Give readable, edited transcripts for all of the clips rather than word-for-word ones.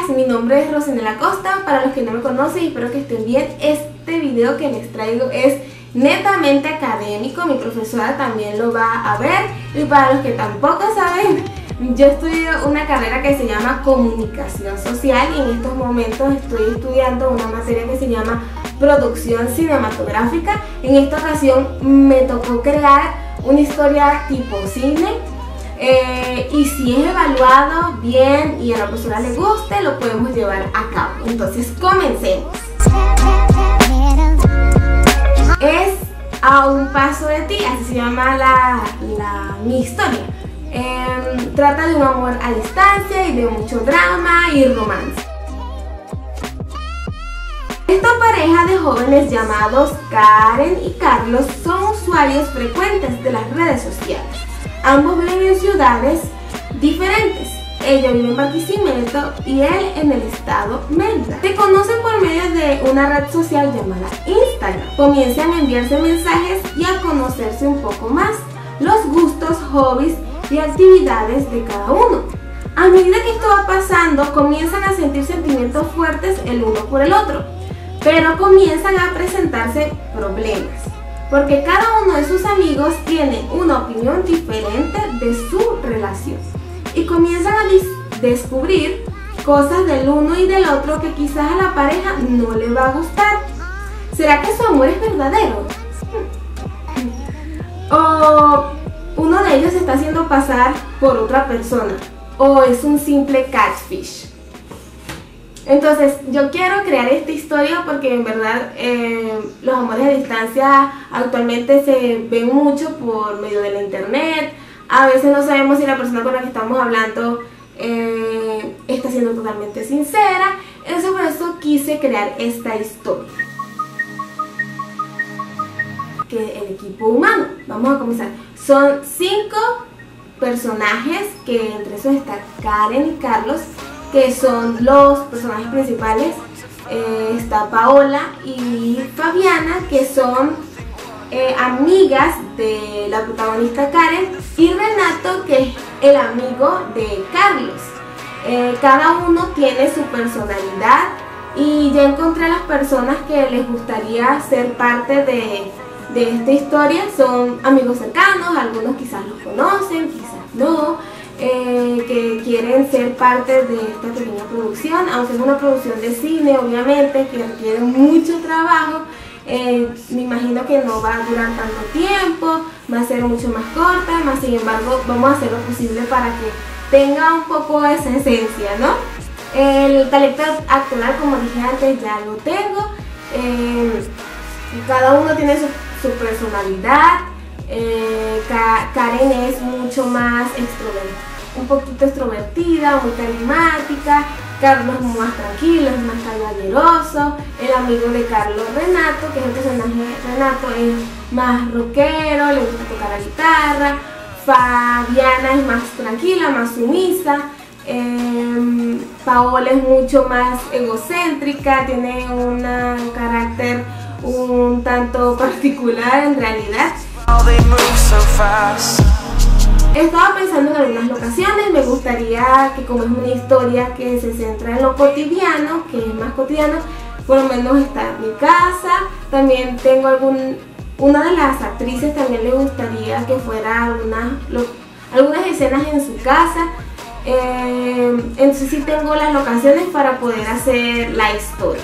días, mi nombre es Rosinela Costa. Para los que no me conocen, espero que estén bien. Este video que les traigo es netamente académico, mi profesora también lo va a ver. Y para los que tampoco saben, yo estudio una carrera que se llama Comunicación Social y en estos momentos estoy estudiando una materia que se llama Producción Cinematográfica. En esta ocasión me tocó crear una historia tipo cine. Y si es evaluado bien y a la profesora le guste, lo podemos llevar a cabo. Entonces comencemos. Es A un paso de ti, así se llama mi historia. Trata de un amor a distancia y de mucho drama y romance. Esta pareja de jóvenes llamados Karen y Carlos son usuarios frecuentes de las redes sociales. Ambos viven en ciudades diferentes. Ella vive en Barquisimeto y él en el estado Mérida. Se conocen por medio de una red social llamada Instagram. Comienzan a enviarse mensajes y a conocerse un poco más, los gustos, hobbies y actividades de cada uno. A medida que esto va pasando, comienzan a sentir sentimientos fuertes el uno por el otro, pero comienzan a presentarse problemas, porque cada uno de sus amigos tiene una opinión diferente de su relación y comienzan a descubrir cosas del uno y del otro que quizás a la pareja no le va a gustar. ¿Será que su amor es verdadero? ¿O uno de ellos se está haciendo pasar por otra persona? ¿O es un simple catfish? Entonces yo quiero crear esta historia porque en verdad los amores a distancia actualmente se ven mucho por medio de la internet. A veces no sabemos si la persona con la que estamos hablando está siendo totalmente sincera. Por eso quise crear esta historia. Que el equipo humano, vamos a comenzar. Son 5 personajes, que entre esos está Karen y Carlos, que son los personajes principales. Está Paola y Fabiana, que son amigas de la protagonista Karen, y Renato, que es el amigo de Carlos. Cada uno tiene su personalidad y ya encontré a las personas que les gustaría ser parte de esta historia. Son amigos cercanos, algunos quizás los conocen, quizás no. Que quieren ser parte de esta pequeña producción, aunque es una producción de cine, obviamente, que requiere mucho trabajo. Me imagino que no va a durar tanto tiempo, va a ser mucho más corta, más sin embargo vamos a hacer lo posible para que tenga un poco esa esencia, ¿no? El talento actoral, como dije antes, ya lo tengo. Cada uno tiene su personalidad. Karen es mucho más un poquito extrovertida, muy carismática. Carlos es más tranquilo, es más caballeroso. El amigo de Carlos, Renato, que es el personaje Renato, es más rockero, le gusta tocar la guitarra. Fabiana es más tranquila, más sumisa. Paola es mucho más egocéntrica, tiene un carácter un tanto particular en realidad. Estaba pensando en algunas locaciones. Me gustaría que, como es una historia que se centra en lo cotidiano, que es más cotidiano, por lo menos está en mi casa. También tengo una de las actrices también le gustaría que fuera algunas escenas en su casa. Entonces sí tengo las locaciones para poder hacer la historia.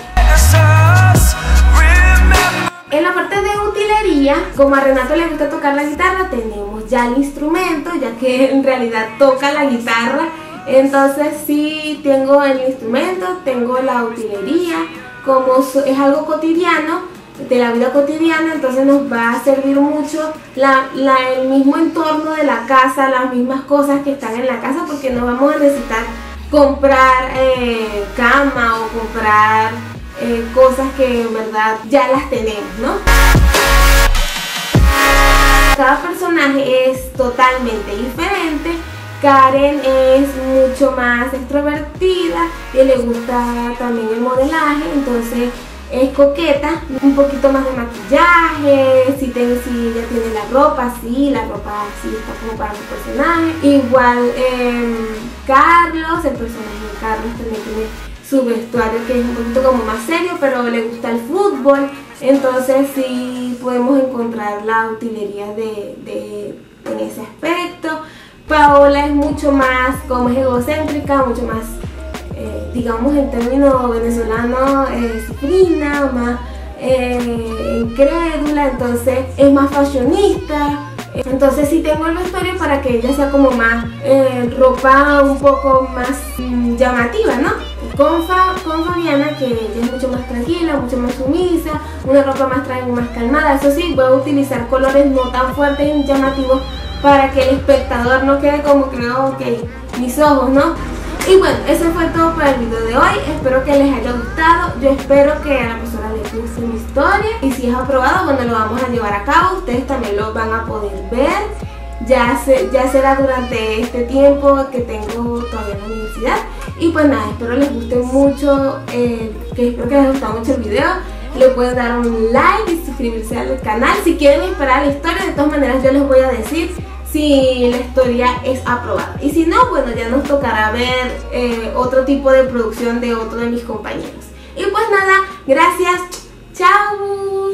En la parte de utilería, como a Renato le gusta tocar la guitarra, tenemos ya el instrumento, ya que en realidad toca la guitarra. Entonces sí tengo el instrumento, tengo la utilería. Como es algo cotidiano, de la vida cotidiana, entonces nos va a servir mucho el mismo entorno de la casa, las mismas cosas que están en la casa, porque no vamos a necesitar comprar cama o comprar cosas que en verdad ya las tenemos, ¿no? Cada personaje es totalmente diferente. Karen es mucho más extrovertida y le gusta también el modelaje, entonces es coqueta, un poquito más de maquillaje, si ya tiene la ropa sí está como para los personajes. Igual Carlos, el personaje de Carlos también tiene su vestuario que es un poquito como más serio, pero le gusta el fútbol, entonces sí podemos encontrar la utilería en ese aspecto. Paola es mucho más, como es egocéntrica, mucho más, digamos en términos venezolanos, cifrina, más incrédula, entonces es más fashionista. Entonces sí tengo el vestuario para que ella sea como más, ropa un poco más llamativa, ¿no? Con Fabiana, que ella es mucho más tranquila, mucho más sumisa, una ropa más tranquila, más calmada. Eso sí, voy a utilizar colores no tan fuertes y llamativos para que el espectador no quede como que, ok, mis ojos, ¿no? Y bueno, eso fue todo para el video de hoy. Espero que les haya gustado. Yo espero que a la profesora les guste mi historia. Y si es aprobado, bueno, lo vamos a llevar a cabo. Ustedes también lo van a poder ver. Ya será durante este tiempo que tengo todavía en la universidad. Y pues nada, espero les guste mucho, espero que les haya gustado mucho el video. Le pueden dar un like y suscribirse al canal. Si quieren esperar la historia, de todas maneras yo les voy a decir si la historia es aprobada. Y si no, bueno, ya nos tocará ver otro tipo de producción de otro de mis compañeros. Y pues nada, gracias. Chao.